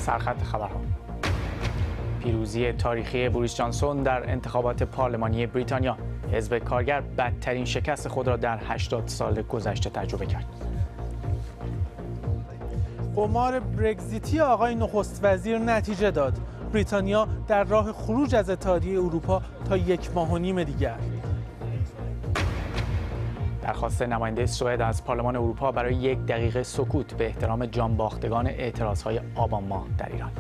سرخط خبرها. پیروزی تاریخی بوریس جانسون در انتخابات پارلمانی بریتانیا. حزب کارگر بدترین شکست خود را در 80 سال گذشته تجربه کرد. قمار برگزیتی آقای نخست وزیر نتیجه داد. بریتانیا در راه خروج از اتحادیه اروپا تا 1.5 ماه دیگر. درخواست نماینده سوئد از پارلمان اروپا برای 1 دقیقه سکوت به احترام جانباختگان اعتراضهای آبان ماه در ایران.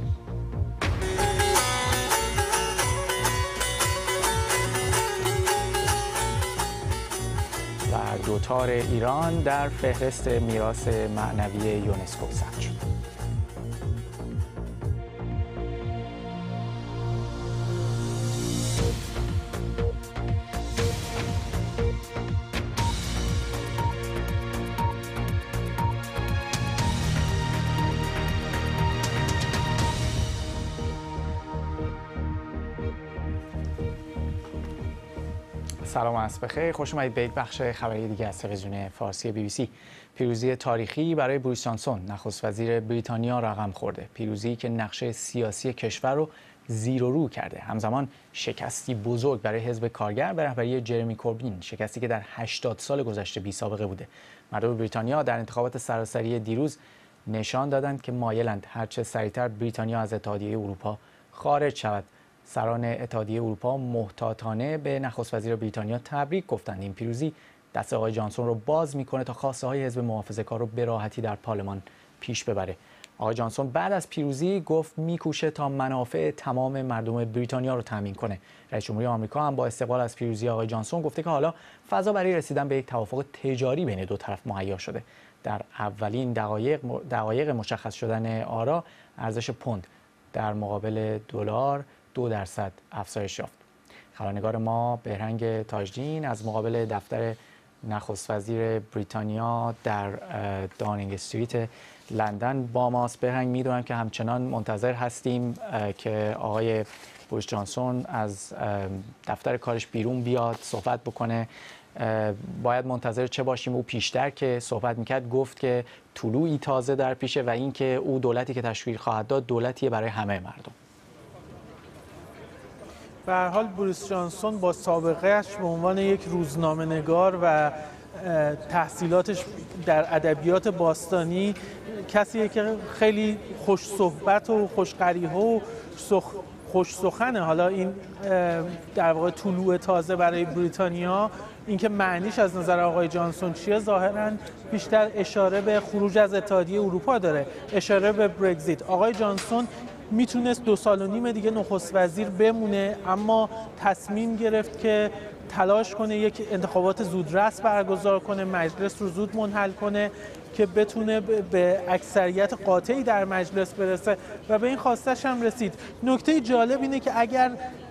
و دوتار ایران در فهرست میراث معنوی یونسکو ثبت شد. سلام و عصر بخیر. خوش اومدید به یک بخش خبری دیگه از تلویزیون فارسی BBC. پیروزی تاریخی برای بوریس جانسون، نخست وزیر بریتانیا رقم خورده. پیروزی که نقشه سیاسی کشور رو زیر و رو کرده. همزمان شکستی بزرگ برای حزب کارگر به رهبری جرمی کوربین، شکستی که در 80 سال گذشته بی سابقه بوده. مردم بریتانیا در انتخابات سراسری دیروز نشان دادند که مایلند هرچه سریعتر بریتانیا از اتحادیه اروپا خارج شود. سران اتحادیه اروپا محتاطانه به نخست وزیر بریتانیا تبریک گفتند. این پیروزی دست آقای جانسون رو باز میکنه تا خواسته های حزب محافظه‌کار رو به راحتی در پارلمان پیش ببره. آقای جانسون بعد از پیروزی گفت میکوشه تا منافع تمام مردم بریتانیا رو تامین کنه. رئیس جمهوری آمریکا هم با استقبال از پیروزی آقای جانسون گفته که حالا فضا برای رسیدن به یک توافق تجاری بین دو طرف مهیا شده. در اولین دقایق مشخص شدن آرا، ارزش پوند در مقابل دلار 2% افزایش یافت. خبرنگار ما بهرنگ تاجدین از مقابل دفتر نخست وزیر بریتانیا در دانینگ استریت لندن با ماست. بهرنگ، میدونم که همچنان منتظر هستیم که آقای بوریس جانسون از دفتر کارش بیرون بیاد صحبت بکنه. باید منتظر چه باشیم؟ او پیشتر که صحبت میکرد گفت که طلوعی تازه در پیشه و اینکه او دولتی که تشکیل خواهد داد دولتیه برای همه مردم. به هر حال بوریس جانسون با سابقه‌اش به عنوان یک روزنامه‌نگار و تحصیلاتش در ادبیات باستانی کسیه که خیلی خوش صحبت و خوش‌قریحه و خوش سخنه. حالا این در واقع طلوع تازه برای بریتانیا، اینکه معنیش از نظر آقای جانسون چیه، ظاهراً بیشتر اشاره به خروج از اتحادیه اروپا داره، اشاره به برگزیت. آقای جانسون میتونست 2.5 سال دیگه نخست وزیر بمونه، اما تصمیم گرفت که تلاش کنه یک انتخابات زودرس برگزار کنه، مجلس رو زود منحل کنه که بتونه به اکثریت قاطعی در مجلس برسه و به این خواستش هم رسید. نکته جالب اینه که اگر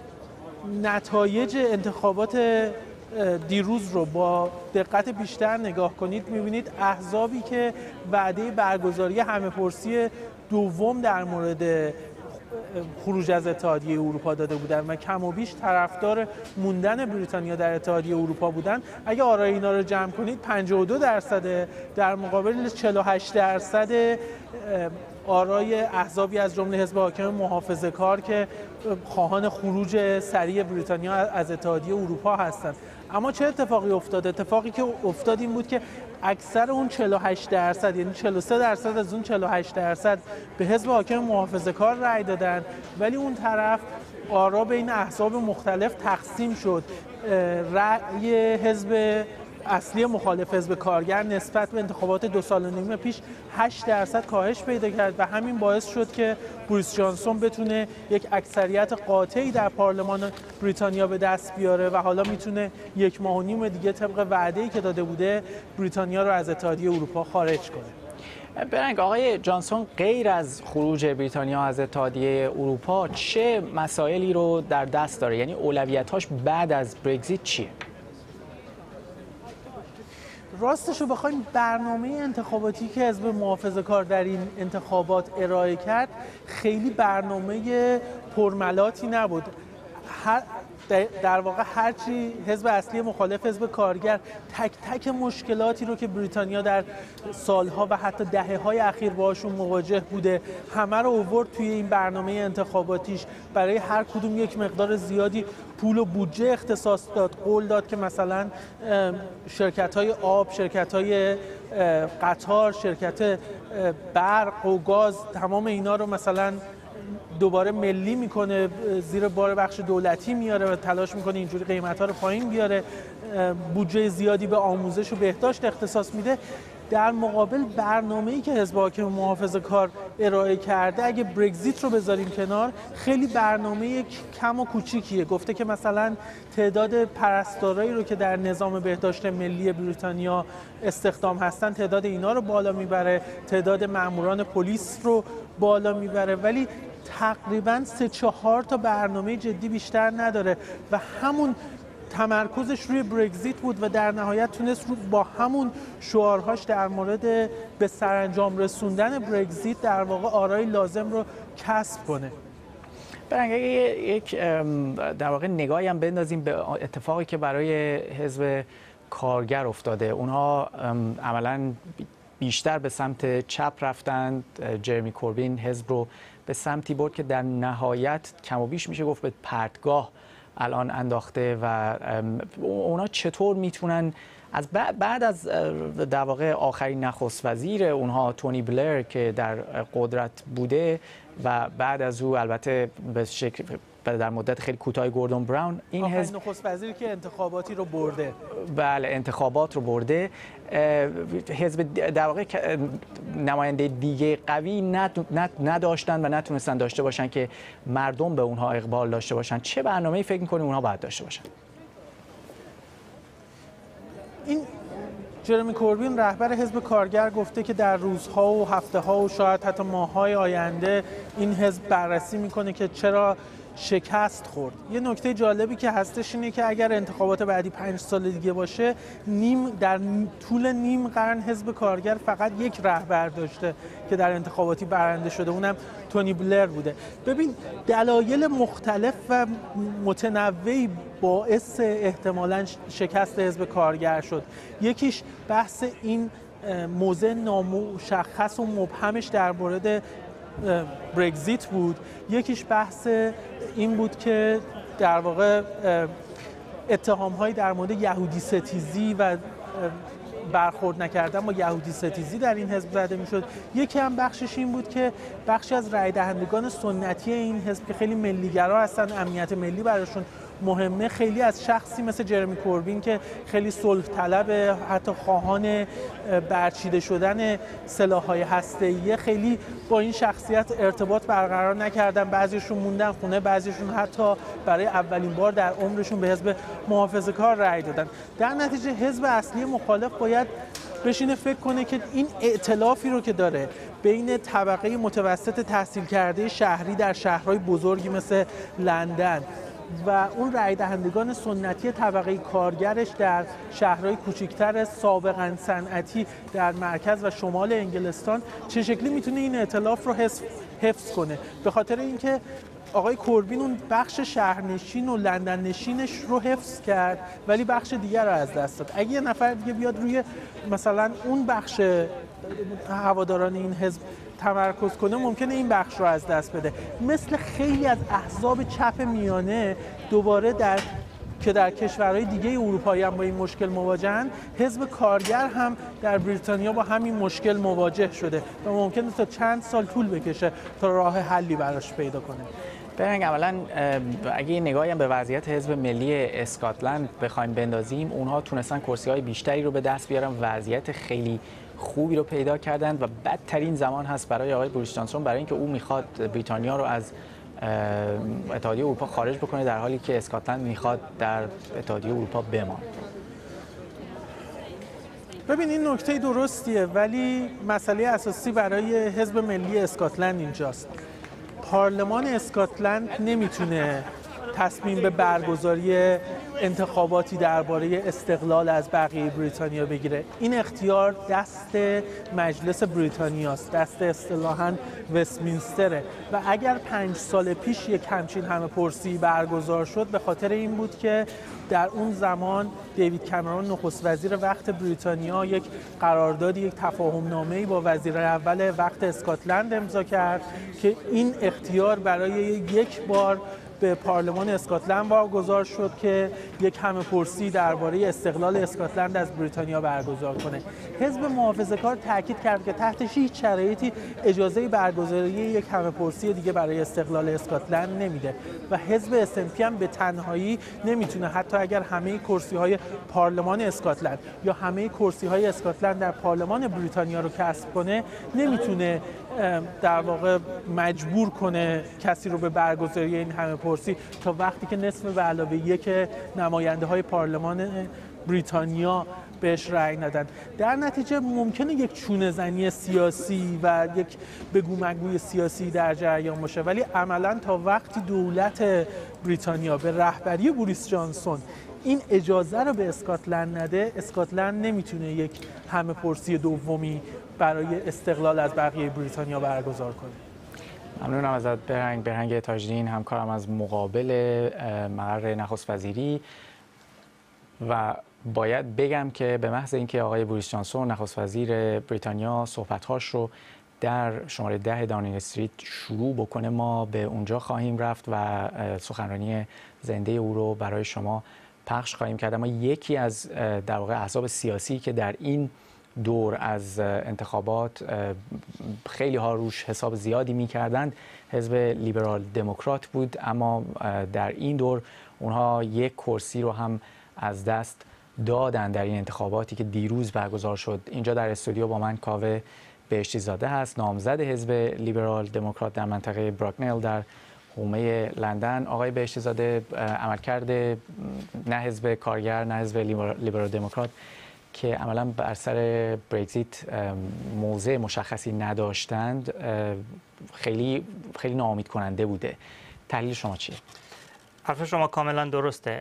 نتایج انتخابات دیروز رو با دقت بیشتر نگاه کنید، می‌بینید احزابی که وعده برگزاری همه‌پرسی دوم در مورد خروج از اتحادیه اروپا داده بودن و کم و بیش طرفدار موندن بریتانیا در اتحادیه اروپا بودن، اگه آرای اینا رو جمع کنید 52% در مقابل 48% آرای احزابی از جمله حزب حاکم محافظه‌کار که خواهان خروج سریع بریتانیا از اتحادیه اروپا هستند. اما چه اتفاقی افتاد؟ اتفاقی که افتاد این بود که اکثر اون 48%، یعنی 43% از اون 48% به حزب حاکم محافظه‌کار رأی دادن، ولی اون طرف آرا بین احزاب مختلف تقسیم شد. رأی حزب اصلی مخالف حزب کارگر نسبت به انتخابات 2.5 سال پیش 8% کاهش پیدا کرد و همین باعث شد که بوریس جانسون بتونه یک اکثریت قاطعی در پارلمان بریتانیا به دست بیاره و حالا میتونه 1.5 ماه دیگه طبق وعده‌ای که داده بوده بریتانیا رو از اتحادیه اروپا خارج کنه. برنگ، آقای جانسون غیر از خروج بریتانیا از اتحادیه اروپا چه مسائلی رو در دست داره؟ یعنی اولویت‌هاش بعد از برگزیت چیه؟ راستش رو بخوایم، برنامه انتخاباتی که حزب محافظه‌کار در این انتخابات ارائه کرد خیلی برنامه پرملاتی نبود. در واقع هرچی حزب اصلی مخالف، حزب کارگر، تک تک مشکلاتی رو که بریتانیا در سالها و حتی دهه‌های اخیر باشون مواجه بوده همه رو آورد توی این برنامه انتخاباتیش. برای هر کدوم یک مقدار زیادی پول و بودجه اختصاص داد. قول داد که مثلا شرکت‌های آب، شرکت‌های قطار، شرکت برق و گاز، تمام اینا رو مثلا دوباره ملی میکنه، زیر بار بخش دولتی میاره و تلاش میکنه اینجوری قیمت‌ها رو پایین بیاره. بودجه زیادی به آموزش و بهداشت اختصاص میده. در مقابل برنامه‌ای که حزب حاکم محافظه‌کار ارائه کرده، اگه برگزیت رو بذاریم کنار، خیلی برنامه کم و کوچیکیه. گفته که مثلا تعداد پرستارایی رو که در نظام بهداشت ملی بریتانیا استخدام هستن، تعداد اینا رو بالا میبره، تعداد ماموران پلیس رو بالا میبره، ولی تقریباً 3-4 تا برنامه جدی بیشتر نداره و همون تمرکزش روی برگزیت بود و در نهایت تونست با همون شعارهاش در مورد به سرانجام رسوندن برگزیت در واقع آرای لازم رو کسب کنه. برنگ اگه یک در واقع نگاهی هم بندازیم به اتفاقی که برای حزب کارگر افتاده، اونها عملاً بیشتر به سمت چپ رفتند. جرمی کوربین حزب رو به سمتی برد که در نهایت کم و بیش میشه گفت به پرتگاه الان انداخته و اونا چطور میتونن از بعد از در واقع آخرین نخست وزیر اونها تونی بلر که در قدرت بوده و بعد از او البته به شکل در مدت خیلی کوتاه گوردون براون، این حزب نخست وزیری که انتخاباتی رو برده، بله انتخابات رو برده، حزب در واقع نماینده دیگه قوی نداشتن و نتونستن داشته باشن که مردم به اونها اقبال داشته باشن. چه برنامه‌ای فکر می‌کنید اونها باید داشته باشن؟ این جرمی کوربین رهبر حزب کارگر گفته که در روزها و هفته‌ها و شاید حتی ماه‌های آینده این حزب بررسی میکنه که چرا شکست خورد. یه نکته جالبی که هستش اینه که اگر انتخابات بعدی 5 سال دیگه باشه، در طول نیم قرن حزب کارگر فقط یک رهبر داشته که در انتخاباتی برنده شده، اونم تونی بلر بوده. ببین دلایل مختلف و متنوعی باعث احتمالاً شکست حزب کارگر شد. یکیش بحث این موضع نامشخص و مبهمش در مورد برگزیت بود. یکیش بحث این بود که در واقع اتهام‌هایی در مورد یهودی ستیزی و برخورد نکردن با یهودی ستیزی در این حزب زده میشد. یکی هم بخشش این بود که بخشی از رای دهندگان سنتی این حزب که خیلی ملیگرا هستن، امنیت ملی براشون مهمه، خیلی از شخصی مثل جرمی کوربین که خیلی صلح طلب، حتی خواهان برچیده شدن سلاح‌های هسته‌ای، خیلی با این شخصیت ارتباط برقرار نکردن. بعضیشون موندن خونه، بعضیشون حتی برای اولین بار در عمرشون به حزب محافظه‌کار رأی دادن. در نتیجه حزب اصلی مخالف باید بشینه فکر کنه که این ائتلافی رو که داره بین طبقه متوسط تحصیل کرده شهری در شهرهای بزرگی مثل لندن و اون رای دهندگان سنتی طبقه کارگرش در شهرهای کوچکتر سابقاً صنعتی در مرکز و شمال انگلستان، چه شکلی میتونه این ائتلاف رو حفظ کنه. به خاطر اینکه آقای کوربین اون بخش شهرنشین و لندن نشینش رو حفظ کرد ولی بخش دیگر رو از دست داد. اگه یه نفر دیگه بیاد روی مثلا اون بخش هواداران این حزب تمرکز کنه، ممکنه این بخش رو از دست بده. مثل خیلی از احزاب چپ میانه دوباره در کشورهای دیگه اروپایی هم با این مشکل مواجهن، حزب کارگر هم در بریتانیا با همین مشکل مواجه شده و ممکنه تا چند سال طول بکشه تا راه حلی براش پیدا کنه. برنگ اولا اگه یه نگاهی هم به وضعیت حزب ملی اسکاتلند بخوایم بندازیم، اونها تونستن کرسی‌های بیشتری رو به دست بیارن، وضعیت خیلی خوبی رو پیدا کردند و بدترین زمان هست برای آقای بوریس جانسون برای اینکه او میخواد بریتانیا رو از اتحادیه اروپا خارج بکنه، در حالی که اسکاتلند میخواد در اتحادیه اروپا بماند. ببین این نکته درستیه، ولی مسئله اساسی برای حزب ملی اسکاتلند اینجاست. پارلمان اسکاتلند نمیتونه تصمیم به برگزاری انتخاباتی درباره استقلال از بقیه بریتانیا بگیره. این اختیار دست مجلس بریتانیاست، دست اصطلاحاً وستمینستره و اگر 5 سال پیش یک همچین همه‌پرسی برگزار شد به خاطر این بود که در اون زمان دیوید کامرون نخست وزیر وقت بریتانیا یک قراردادی، یک تفاهم‌نامه‌ای با وزیر اول وقت اسکاتلند امضا کرد که این اختیار برای یک بار به پارلمان اسکاتلند واگذار شد که یک همه‌پرسی درباره استقلال اسکاتلند از بریتانیا برگزار کنه. حزب محافظه‌کار تاکید کرد که تحت هیچ شرایطی اجازه برگزاری یک همه‌پرسی دیگه برای استقلال اسکاتلند نمیده و حزب SNP هم به تنهایی نمیتونه، حتی اگر همه کرسی‌های پارلمان اسکاتلند یا همه کرسی‌های اسکاتلند در پارلمان بریتانیا رو کسب کنه، نمیتونه در واقع مجبور کنه کسی رو به برگزاری این همه‌پرسی تا وقتی که نصف به علاوه یک نماینده های پارلمان بریتانیا بهش رأی ندن. در نتیجه ممکنه یک چونه‌زنی سیاسی و یک بگو مگوی سیاسی در جریان باشه، ولی عملاً تا وقتی دولت بریتانیا به رهبری بوریس جانسون این اجازه رو به اسکاتلند نده، اسکاتلند نمیتونه یک همه‌پرسی دومی برای استقلال از بقیه بریتانیا برگزار کنه. ممنونم ازت برهنگ تاج‌دین، همکارم از مقابل مقر نخست وزیری. و باید بگم که به محض اینکه آقای بوریس جانسون نخست وزیر بریتانیا صحبت‌هاش رو در شماره 10 داونینگ استریت شروع بکنه، ما به اونجا خواهیم رفت و سخنرانی زنده او رو برای شما پخش خواهیم کرد. اما یکی از در واقع احزاب سیاسی که در این دور از انتخابات خیلی ها روش حساب زیادی می‌کردند حزب لیبرال دموکرات بود، اما در این دور اونها یک کرسی رو هم از دست دادن در این انتخاباتی که دیروز برگزار شد. اینجا در استودیو با من کاوه بهشتی زاده هست، نامزد حزب لیبرال دموکرات در منطقه براکنیل در حومه لندن. آقای بهشتی زاده، عملکرد نه حزب کارگر نه حزب لیبرال دموکرات که عملاً بر سر برگزیت موضع مشخصی نداشتند خیلی ناامید کننده بوده. تحلیل شما چیه؟ حرف شما کاملا درسته.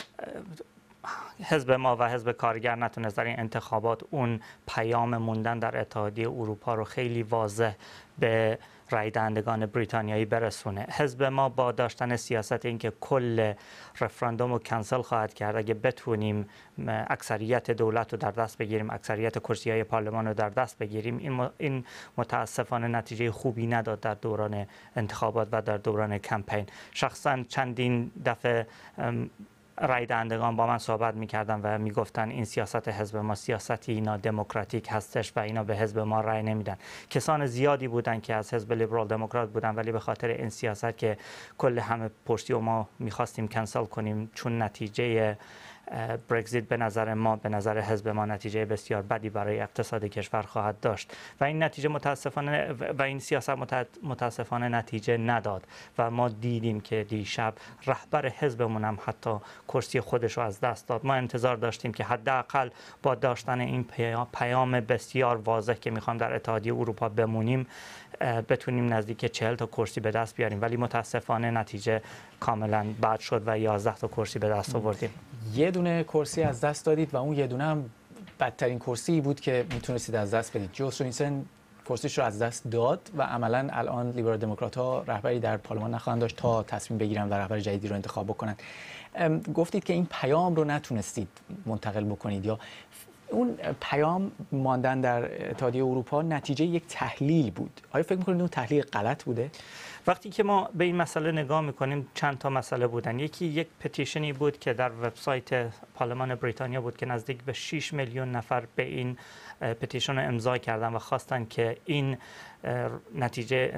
حزب ما و حزب کارگر نتونست در این انتخابات اون پیام موندن در اتحادیه اروپا رو خیلی واضح به رای دهندگان بریتانیایی برسونه. حزب ما با داشتن سیاست اینکه کل رفراندوم رو کنسل خواهد کرد، اگه بتونیم اکثریت دولت رو در دست بگیریم، اکثریت کرسی‌های پارلمان رو در دست بگیریم، این متاسفانه نتیجه خوبی نداد در دوران انتخابات و در دوران کمپین. شخصا چندین دفعه رای دهندگان با من صحبت می‌کردن و میگفتن این سیاست حزب ما سیاستی نادموکراتیک هستش و اینا به حزب ما رای نمیدن. کسان زیادی بودن که از حزب لیبرال دموکرات بودن ولی به خاطر این سیاست که کل همه پرسی و ما می‌خواستیم کنسل کنیم، چون نتیجه برگزیت به نظر ما، به نظر حزب ما نتیجه بسیار بدی برای اقتصاد کشور خواهد داشت و این نتیجه متاسفانه و این سیاست متاسفانه نتیجه نداد و ما دیدیم که دیشب رهبر حزبمون هم حتی کرسی خودش رو از دست داد. ما انتظار داشتیم که حداقل با داشتن این پیام بسیار واضح که میخوام در اتحادیه اروپا بمونیم بتونیم نزدیک 40 تا کرسی به دست بیاریم، ولی متاسفانه نتیجه کاملا بد شد و 11 تا کرسی به دست آوردیم. یه دونه کرسی از دست دادید و اون یه دونه هم بدترین کرسی بود که میتونستید از دست بدید. جو سونیسن کرسیش رو از دست داد و عملاً الان لیبرال دموکرات‌ها رهبری در پارلمان نخواهند داشت تا تصمیم بگیرن و رهبر جدیدی رو انتخاب بکنن. گفتید که این پیام رو نتونستید منتقل بکنید، یا اون پیام ماندن در اتحادیه اروپا نتیجه یک تحلیل بود. آیا فکر می‌کنید اون تحلیل غلط بوده؟ وقتی که ما به این مسئله نگاه میکنیم چند تا مسئله بودن. یکی یک پتیشنی بود که در وبسایت پارلمان بریتانیا بود که نزدیک به 6 میلیون نفر به این پتیشن رو امضا کردن و خواستن که این نتیجه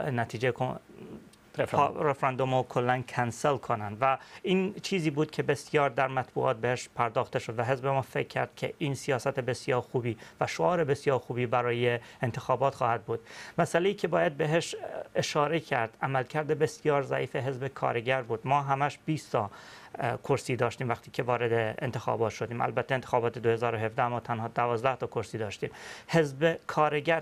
رفراندوم رو کلا کنسل کنن و این چیزی بود که بسیار در مطبوعات بهش پرداخته شد و حزب ما فکر کرد که این سیاست بسیار خوبی و شعار بسیار خوبی برای انتخابات خواهد بود. مسئله‌ای که باید بهش اشاره کرد عملکرد بسیار ضعیف حزب کارگر بود. ما همش 20 تا کرسی داشتیم وقتی که وارد انتخابات شدیم. البته انتخابات 2017 ما تنها 12 تا کرسی داشتیم. حزب کارگر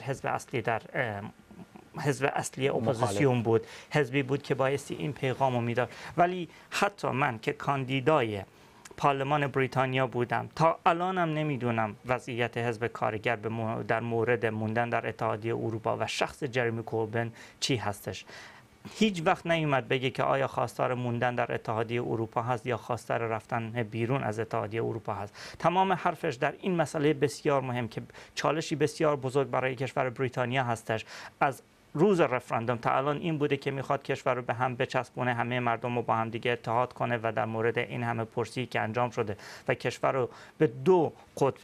حزب اصلی اپوزیسیون بود، حزبی بود که بایستی این پیغام رو میداد، ولی حتی من که کاندیدای پارلمان بریتانیا بودم. تا الانم نمیدونم وضعیت حزب کارگر در مورد موندن در اتحادیه اروپا و شخص جرمی کوربن چی هستش. هیچ وقت نیومد بگه که آیا خواستار موندن در اتحادیه اروپا هست یا خواستار رفتن بیرون از اتحادیه اروپا هست. تمام حرفش در این مسئله بسیار مهم که چالشی بسیار بزرگ برای کشور بریتانیا هستش از روز رفراندوم تا الان این بوده که میخواد کشور رو به هم بچسبونه، همه مردم رو با هم دیگه اتحاد کنه و در مورد این همه پرسی که انجام شده و کشور رو به دو قطب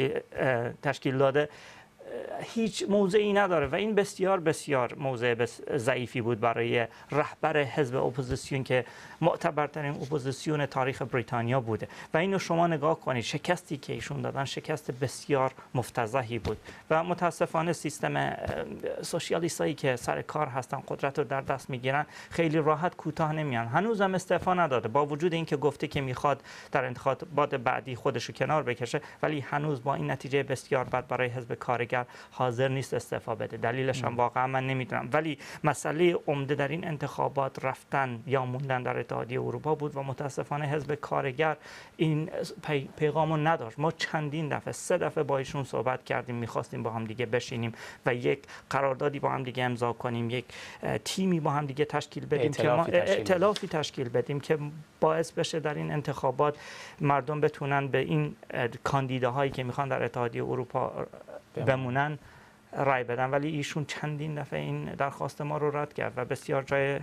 تشکیل داده هیچ موضعی نداره و این بسیار بسیار موضع ضعیفی بود برای رهبر حزب اپوزیسیون که معتبرترین اپوزیسیون تاریخ بریتانیا بوده و اینو شما نگاه کنید. شکستی که ایشون دادن شکست بسیار مفتضحی بود و متاسفانه سیستم سوسیالیستایی که سر کار هستن قدرت رو در دست میگیرن خیلی راحت کوتاه نمیان. هنوزم استعفا نداده با وجود اینکه گفته که میخواد در انتخابات بعدی خودش رو کنار بکشه، ولی هنوز با این نتیجه بسیار بد برای حزب کارگر حاضر نیست استعفا بده. دلیلش هم واقعا من نمیدونم، ولی مسئله عمده در این انتخابات رفتن یا موندن در اتحادیه اروپا بود و متاسفانه حزب کارگر این پیغامو نداشت. ما چندین دفعه 3 دفعه با ایشون صحبت کردیم، میخواستیم با هم دیگه بشینیم و یک قراردادی با هم دیگه امضا کنیم، یک تیمی با هم دیگه تشکیل بدیم که ما ائتلافی تشکیل بدیم که باعث بشه در این انتخابات مردم بتونن به این کاندیداهایی که میخوان در اتحادیه اروپا بمونن رای بدن، ولی ایشون چندین دفعه این درخواست ما رو رد کرد و بسیار جای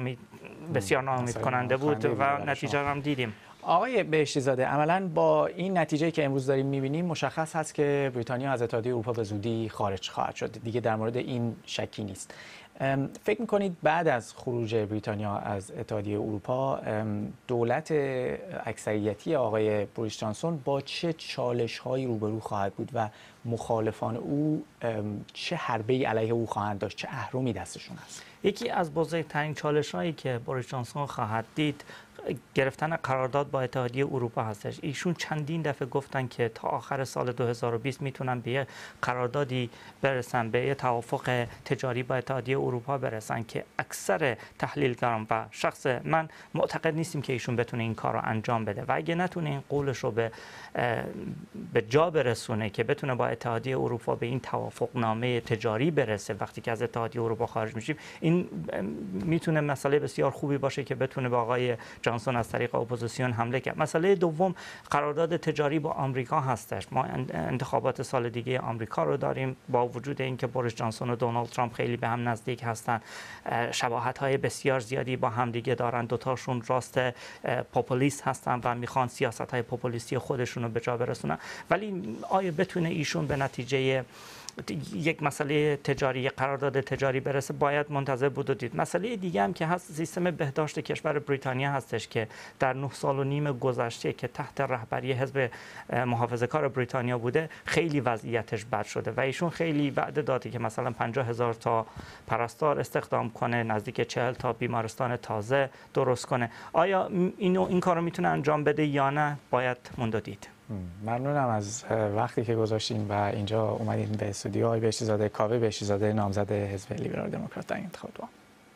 بسیار ناامید کننده بود و نتیجه رو هم دیدیم. آقای بهشتی زاده، عملاً با این نتیجه که امروز داریم می‌بینیم مشخص هست که بریتانیا از اتحادیه اروپا به زودی خارج خواهد شد. دیگه در مورد این شکی نیست. فکر می‌کنید بعد از خروج بریتانیا از اتحادیه اروپا دولت اکثریتی آقای بوریس جانسون با چه چالش‌هایی روبرو خواهد بود و مخالفان او چه حربه‌ای علیه او خواهند داشت، چه اهرمی دستشون هست؟ یکی از بزرگترین چالش‌هایی که بوریس جانسون خواهد دید گرفتن قرارداد با اتحادیه اروپا هستش. ایشون چندین دفعه گفتن که تا آخر سال 2020 میتونن به قراردادی برسن، به توافق تجاری با اتحادیه اروپا برسن که اکثر تحلیلگران و شخص من معتقد نیستیم که ایشون بتونه این کار رو انجام بده و اگه نتونه این قولش رو به جا برسونه که بتونه با اتحادیه اروپا به این توافقنامه تجاری برسه وقتی که از اتحادیه اروپا خارج میشیم، این میتونه مسئله بسیار خوبی باشه که بتونه به آقای جانسون از طریق اپوزیسیون حمله کرد. مسئله دوم قرارداد تجاری با آمریکا هستش. ما انتخابات سال دیگه آمریکا رو داریم، با وجود اینکه بوریس جانسون و دونالد ترامپ خیلی به هم نزدیک هستن، شباهت‌های بسیار زیادی با هم دیگه دارن، دوتاشون راست پاپولیست هستن و میخوان سیاست‌های پاپولیستی خودشون رو به جا برسونن، ولی آیا بتونه ایشون به نتیجه یک مسئله تجاری، قرارداد تجاری برسه؟ باید منتظر بود و دید. مسئله دیگه هم که هست سیستم بهداشت کشور بریتانیا هستش که در 9.5 سال گذشته که تحت رهبری حزب محافظه‌کار بریتانیا بوده خیلی وضعیتش بد شده و ایشون خیلی وعده داده که مثلا 50,000 تا پرستار استخدام کنه، نزدیک 40 تا بیمارستان تازه درست کنه. آیا این کارو میتونه انجام بده یا نه؟ باید موند و دید. ممنونم از وقتی که گذاشتین و اینجا اومدین به استودیو. آقای بهشتی زاده، کاوه بهشتی زاده، نامزد حزب لیبرال دموکرات در انتخابات.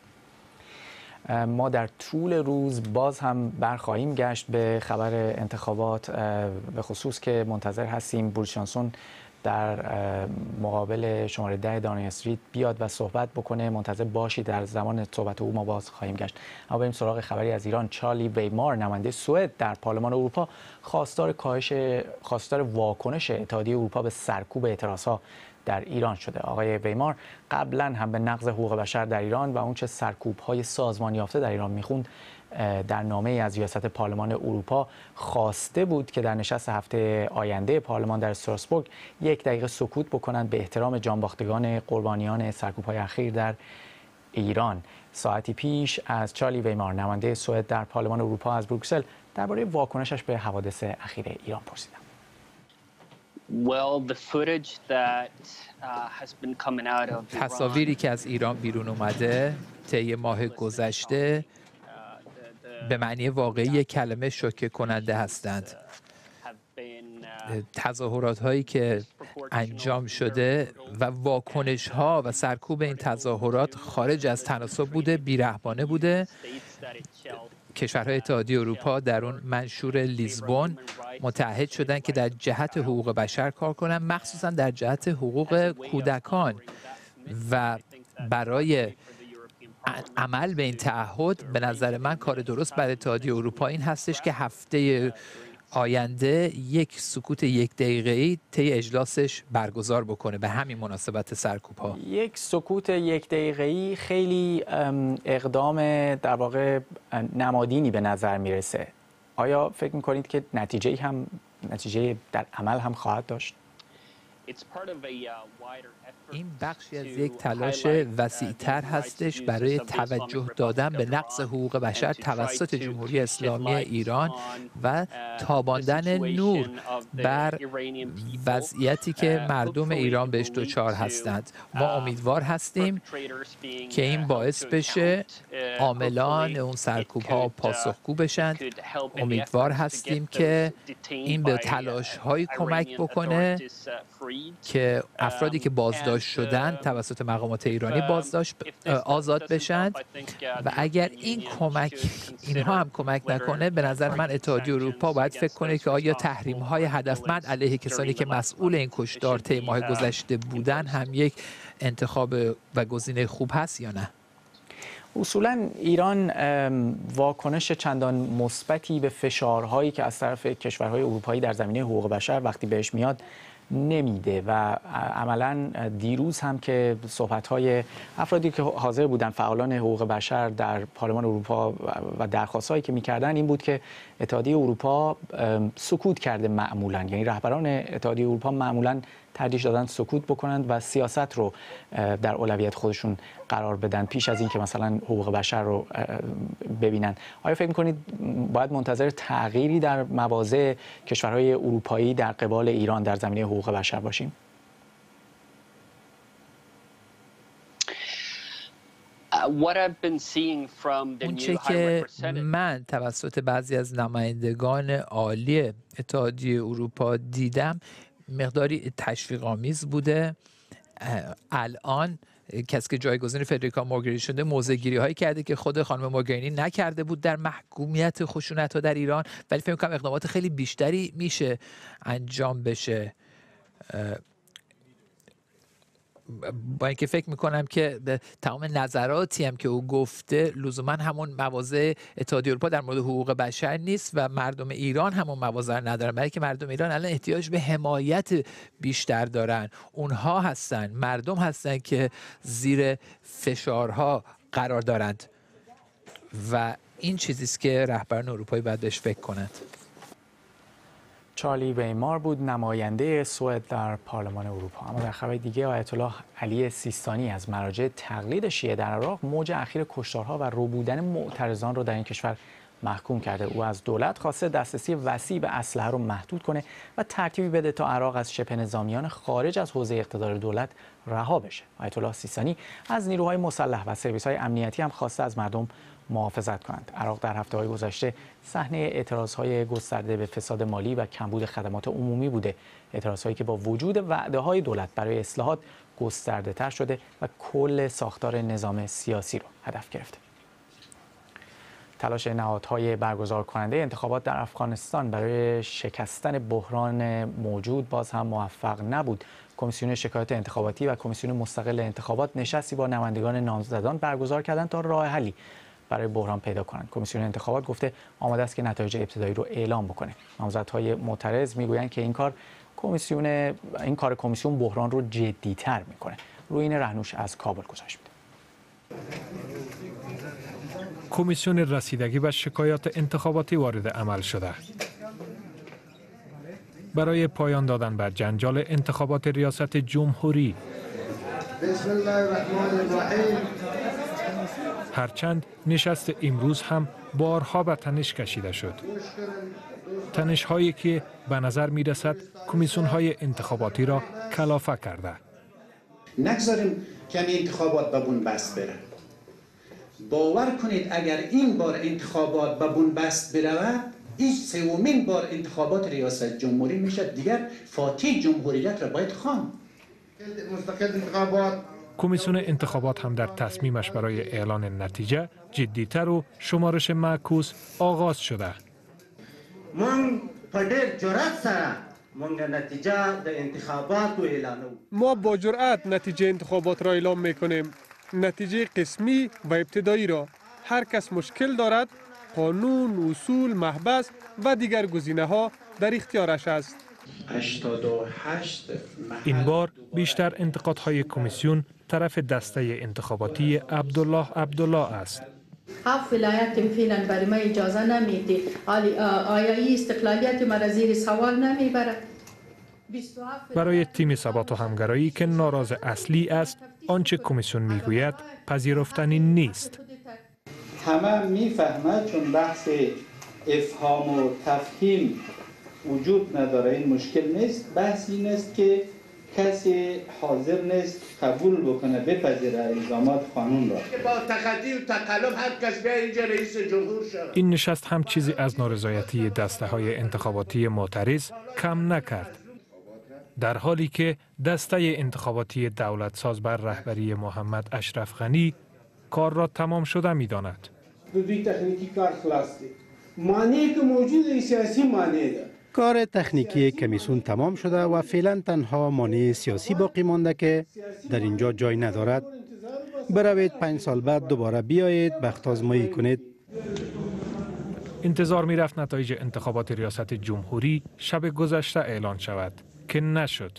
ما در طول روز باز هم برخواهیم گشت به خبر انتخابات، به خصوص که منتظر هستیم بوریس جانسون در مقابل شماره 10 داونینگ استریت بیاد و صحبت بکنه. منتظر باشید، در زمان صحبت او ما باز خواهیم گشت. اما بریم سراغ خبری از ایران. چارلی ویمار، نماینده سوئد در پارلمان اروپا، خواستار واکنش اتحادیه اروپا به سرکوب اعتراضها در ایران شده. آقای ویمار قبلا هم به نقض حقوق بشر در ایران و اونچه سرکوب‌های سازمان یافته در ایران میخوند در نامه از ریاست پارلمان اروپا خواسته بود که در نشست هفته آینده پارلمان در استراسبورگ 1 دقیقه سکوت بکنند به احترام جانباختگان قربانیان سرکوب‌های اخیر در ایران. ساعتی پیش از چارلی ویمار، نماینده سوئد در پارلمان اروپا، از بروکسل درباره واکنشش به حوادث اخیر ایران پرسیدم. تصاویری که از ایران بیرون اومده طی ماه گذشته به معنی واقعی کلمه شوکه کننده هستند. تظاهرات هایی که انجام شده و واکنش ها و سرکوب این تظاهرات خارج از تناسب بوده، بیرحمانه بوده کشورهای اتحادیه اروپا در اون منشور لیزبون متعهد شدن که در جهت حقوق بشر کار کنن، مخصوصا در جهت حقوق کودکان، و برای عمل به این تعهد به نظر من کار درست برای اتحادیه اروپا این هستش که هفته آینده یک سکوت 1 دقیقه‌ای طی اجلاسش برگزار بکنه به همین مناسبت سرکوب‌ها. یک سکوت 1 دقیقه‌ای خیلی اقدام در واقع نمادینی به نظر میرسه. آیا فکر می‌کنید که نتیجه در عمل هم خواهد داشت؟ این بخشی از یک تلاش وسیع‌تر هستش برای توجه دادن به نقض حقوق بشر توسط جمهوری اسلامی ایران و تاباندن نور بر وضعیتی که مردم ایران بهش دچار هستند. ما امیدوار هستیم که این باعث بشه عاملان اون سرکوب‌ها پاسخگو بشن. امیدوار هستیم که این به تلاش‌هایی کمک بکنه که افرادی که بازداشت شدن توسط مقامات ایرانی آزاد بشند، و اگر اینها هم کمک نکنه، به نظر من اتحادیه اروپا باید فکر کنه که آیا تحریم‌های هدفمند علیه کسانی که مسئول این کشتار طی ماه گذشته بودن هم یک انتخاب و گزینه خوب هست یا نه. اصولاً ایران واکنش چندان مثبتی به فشارهایی که از طرف کشورهای اروپایی در زمینه حقوق بشر وقتی بهش میاد نمیده، و عملاً دیروز هم که صحبت‌های افرادی که حاضر بودن، فعالان حقوق بشر در پارلمان اروپا و درخواست‌هایی که می‌کردن این بود که اتحادیه اروپا سکوت کرده معمولاً، یعنی رهبران اتحادیه اروپا معمولاً ترجیح دادن سکوت بکنند و سیاست رو در اولویت خودشون قرار بدن پیش از اینکه مثلا حقوق بشر رو ببینن. آیا فکر می‌کنید باید منتظر تغییری در مواضع کشورهای اروپایی در قبال ایران در زمینه حقوق بشر باشیم؟ اونچه که من توسط بعضی از نمایندگان عالی اتحادیه اروپا دیدم مقداری تشویق‌آمیز بوده. الان کسی که جایگزین فدریکا موگرینی شده موضع‌گیری هایی کرده که خود خانم موگرینی نکرده بود در محکومیت خشونت‌ها در ایران، ولی فکر می‌کنم اقدامات خیلی بیشتری میشه انجام بشه. با اینکه فکر میکنم که تمام نظراتی هم که او گفته لزوما همون مواضع اتحادیه اروپا در مورد حقوق بشر نیست و مردم ایران همون مواضع ندارن، برای که مردم ایران الان احتیاج به حمایت بیشتر دارن. اونها هستن، مردم هستن که زیر فشارها قرار دارند و این چیزی است که رهبران اروپایی باید بهش فکر کنند. چارلی ویمار بود، نماینده سوئد در پارلمان اروپا. اما در خبر دیگه آیت الله علی سیستانی از مراجع تقلید شیعه در عراق موج اخیر کشتارها و روبودن معترضان رو در این کشور محکوم کرده. او از دولت خواسته دسترسی وسیع به اسلحه رو محدود کنه و ترتیبی بده تا عراق از شبه نظامیان خارج از حوزه اقتدار دولت رها بشه. آیت الله سیستانی از نیروهای مسلح و سرویس‌های امنیتی هم خواسته از مردم محافظت کنند. عراق در هفته‌های گذشته صحنه اعتراضهای گسترده به فساد مالی و کمبود خدمات عمومی بوده. اعتراضهایی که با وجود وعده‌های دولت برای اصلاحات گسترده‌تر شده و کل ساختار نظام سیاسی رو هدف گرفته. تلاش نهادهای برگزار کننده انتخابات در افغانستان برای شکستن بحران موجود باز هم موفق نبود. کمیسیون شکایات انتخاباتی و کمیسیون مستقل انتخابات نشستی با نمایندگان نامزدان برگزار کردند تا راه حلی برای بحران پیدا کنند. کمیسیون انتخابات گفته آماده است که نتایج ابتدایی رو اعلام بکنه. نامزدهای معترض میگویند که این کار کمیسیون بحران رو جدی‌تر میکنه. روین رهنوش از کابل گزارش میده. کمیسیون رسیدگی و شکایات انتخاباتی وارد عمل شده. برای پایان دادن بر جنجال انتخابات ریاست جمهوری، بسم الله الرحمن الرحیم، هرچند نشست امروز هم بارها به تنش کشیده شد. تنش هایی که به نظر می رسد کمیسیون های انتخاباتی را کلافه کرده. نگذاریم کمی انتخابات به بن‌بست بره. باور کنید اگر این بار انتخابات به بن‌بست برود، این سومین بار انتخابات ریاست جمهوری میشه. دیگر فاتح جمهوریت را باید خواند. مستقل انتخابات کمیسیون انتخابات هم در تصمیمش برای اعلان نتیجه جدی‌تر و شمارش معکوس آغاز شده. ما با جرأت نتیجه انتخابات را اعلام می‌کنیم. نتیجه قسمی و ابتدایی را هر کس مشکل دارد، قانون، اصول، محبس و دیگر گزینه‌ها در اختیارش است. 88 این بار بیشتر انتقادهای کمیسیون طرف دسته انتخاباتی عبدالله است. 7 ولایت فعلا برای ما اجازه نمیده. آیا این استقلالیت ما زیر سوال نمیبره؟ برای تیم ثبات و همگرایی که ناراض اصلی است، آنچه کمیسیون میگوید پذیرفتنی نیست. همه میفهمند چون بحث افهام و تفهیم وجود نداره، این مشکل نیست. بحث این است که کسی حاضر نیست قبول بکنه، بپذیره الزامات قانون را. با تخطی و تقلب هر کس بیا اینجا رئیس جمهور شد. این نشست هم چیزی از نارضایتی دسته های انتخاباتی معترض کم نکرد. در حالی که دسته انتخاباتی دولت ساز بر رهبری محمد اشرف غنی کار را تمام شده می داند. دوی تکنیکی کار خلاص دی. مانعی که موجود سیاسی مانع ده. کار تکنیکی کمیسیون تمام شده و فعلا تنها مانع سیاسی باقی مانده که در اینجا جای ندارد. بروید 5 سال بعد دوباره بیایید بخت آزمایی کنید. انتظار می رفت نتایج انتخابات ریاست جمهوری شب گذشته اعلان شود که نشد.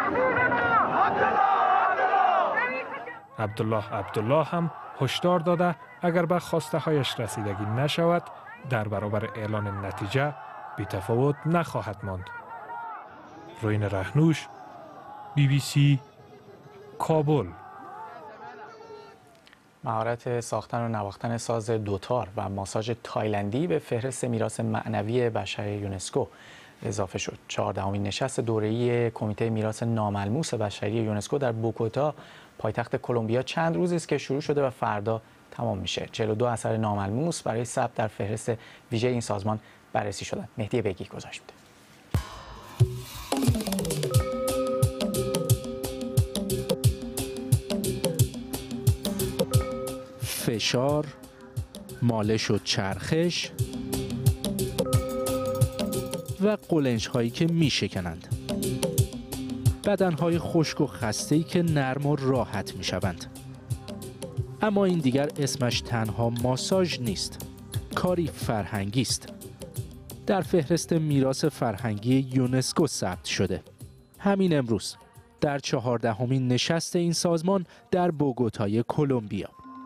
عبدالله هم هشدار داده اگر به خواسته هایش رسیدگی نشود در برابر اعلان نتیجه بی‌تفاوت نخواهد ماند. روین رهنوش، BBC، کابل. مهارت ساختن و نواختن ساز دوتار و ماساژ تایلندی به فهرست میراث معنوی بشری یونسکو اضافه شد. 14مین نشست دوره‌ای کمیته میراث ناملموس بشری یونسکو در بوگوتا پایتخت کلمبیا چند روزی است که شروع شده و فردا تمام میشه. 42 اثر ناملموس برای ثبت در فهرست ویژه این سازمان بررسی شدند. مهدی بگی گزارش میده. فشار، مالش و چرخش و قلنج هایی که می شکنند. بدن های خشک و خسته‌ای که نرم و راحت می شوند. اما این دیگر اسمش تنها ماساژ نیست. کاری فرهنگی است. در فهرست میراث فرهنگی یونسکو ثبت شده. همین امروز در 14مین نشست این سازمان در بوگوتای کلمبیا.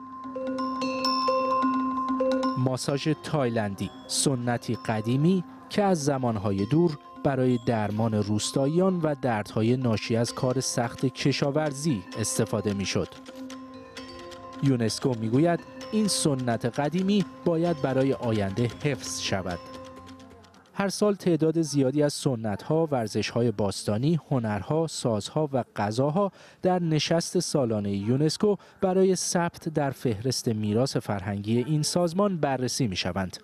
ماساژ تایلندی، سنتی قدیمی که از زمانهای دور برای درمان روستاییان و دردهای ناشی از کار سخت کشاورزی استفاده می‌شد. یونسکو میگوید این سنت قدیمی باید برای آینده حفظ شود. هر سال تعداد زیادی از سنت‌ها، ورزش‌های باستانی، هنرها، سازها و غذاها در نشست سالانه یونسکو برای ثبت در فهرست میراث فرهنگی این سازمان بررسی می‌شوند.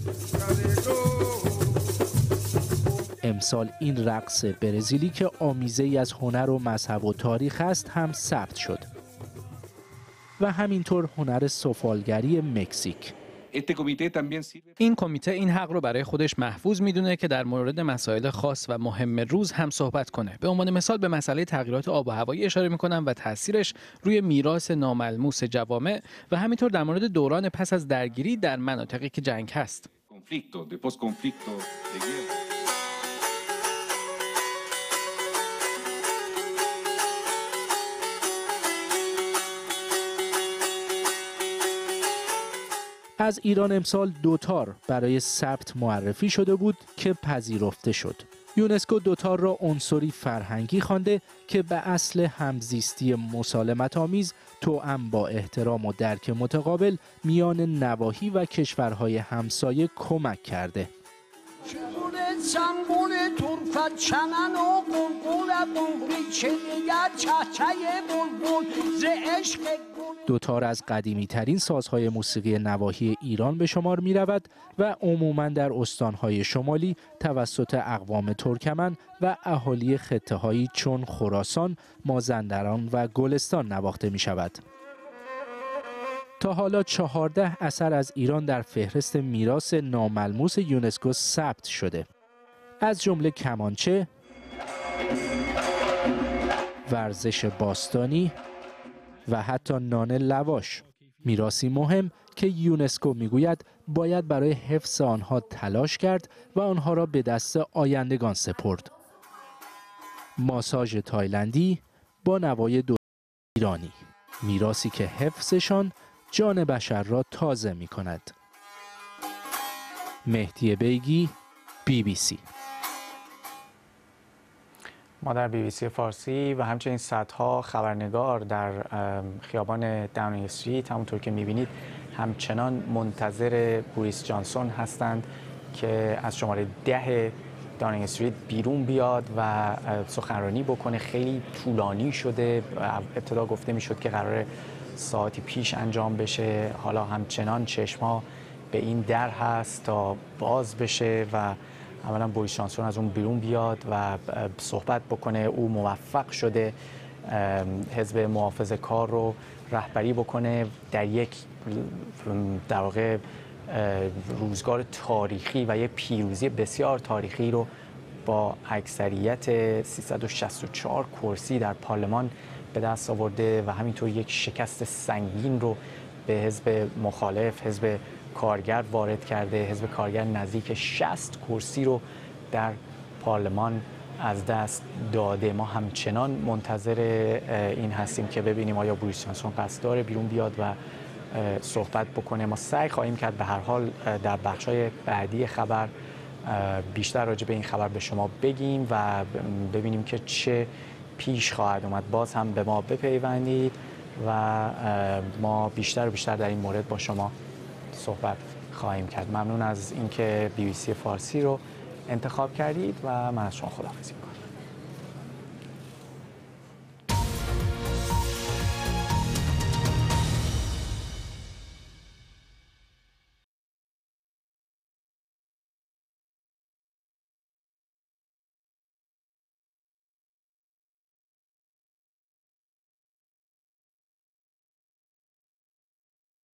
امسال این رقص برزیلی که آمیزه‌ای از هنر و مذهب و تاریخ است هم ثبت شد. و همینطور هنر سفالگری مکزیک. این کمیته این حق رو برای خودش محفوظ میدونه که در مورد مسائل خاص و مهم روز هم صحبت کنه. به عنوان مثال به مسئله تغییرات آب و هوایی اشاره میکنم و تاثیرش روی میراث ناملموس جوامع و همینطور در مورد دوران پس از درگیری در مناطقی که جنگ هست. از ایران امسال دوتار برای ثبت معرفی شده بود که پذیرفته شد. یونسکو دوتار را عنصری فرهنگی خوانده که به اصل همزیستی مسالمت‌آمیز توأم با احترام و درک متقابل میان نواحی و کشورهای همسایه کمک کرده. دوتار از قدیمی ترین سازهای موسیقی نواحی ایران به شمار می رود و عموماً در استانهای شمالی توسط اقوام ترکمن و اهالی خطه‌هایی چون خراسان، مازندران و گلستان نواخته می شود. تا حالا 14 اثر از ایران در فهرست میراث ناملموس یونسکو ثبت شده. از جمله کمانچه، ورزش باستانی و حتی نان لواش، میراثی مهم که یونسکو میگوید باید برای حفظ آنها تلاش کرد و آنها را به دست آیندگان سپرد. ماساژ تایلندی با نوای ایرانی، میراثی که حفظشان جان بشر را تازه می کند. مهدی بیگی، BBC. ما در BBC فارسی و همچنین صدها خبرنگار در خیابان داونینگ استریت همونطور که می‌بینید همچنان منتظر بوریس جانسون هستند که از شماره 10 داونینگ استریت بیرون بیاد و سخنرانی بکنه. خیلی طولانی شده، ابتدا گفته میشد که قراره ساعتی پیش انجام بشه، حالا همچنان چشما به این در هست تا باز بشه و اولا بوریس جانسون از اون بیرون بیاد و صحبت بکنه. او موفق شده حزب محافظه‌کار رو رهبری بکنه در یک در واقع روزگار تاریخی و یک پیروزی بسیار تاریخی رو با اکثریت 364 کرسی در پارلمان به دست آورده و همینطور یک شکست سنگین رو به حزب مخالف، حزب کارگر وارد کرده. حزب کارگر نزدیک 60 کرسی رو در پارلمان از دست داده. ما همچنان منتظر این هستیم که ببینیم آیا بوریس جانسون قصد داره بیرون بیاد و صحبت بکنه. ما سعی خواهیم کرد به هر حال در بخش‌های بعدی خبر بیشتر راجع به این خبر به شما بگیم و ببینیم که چه پیش خواهد اومد. باز هم به ما بپیوندید و ما بیشتر و بیشتر در این مورد با شما صحبت خواهیم کرد. ممنون از اینکه BBC فارسی رو انتخاب کردید و من از شما خداحافظی می‌کنم.